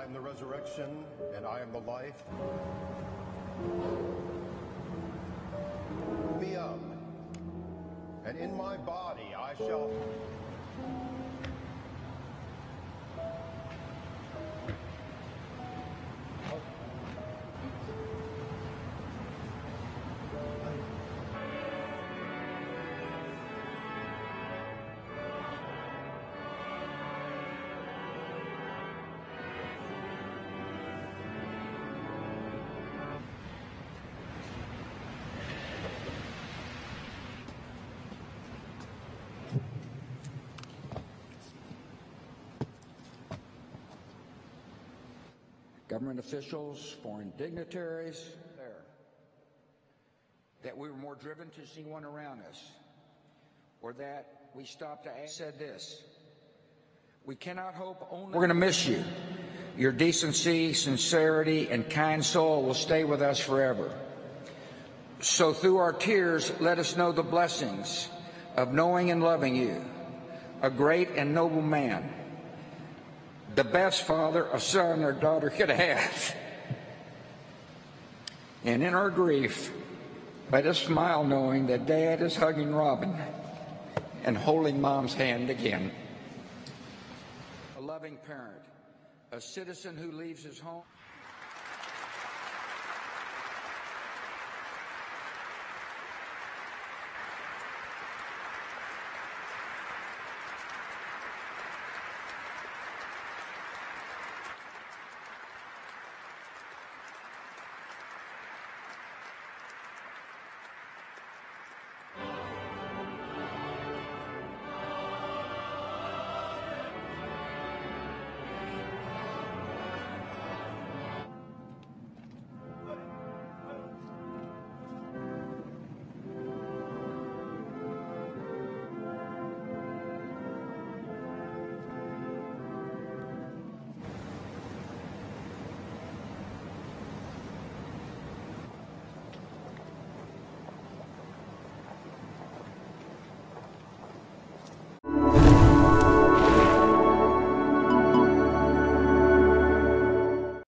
am the resurrection, and I am the life. Me up, and in my body I shall... Government officials, foreign dignitaries, that we were more driven to see one around us, or that we stopped to ask, said this: we cannot hope only... We're going to miss you. Your decency, sincerity, and kind soul will stay with us forever. So through our tears, let us know the blessings of knowing and loving you, a great and noble man, the best father a son or daughter could have. And in our grief, let us smile knowing that Dad is hugging Robin and holding Mom's hand again. A loving parent, a citizen who leaves his home.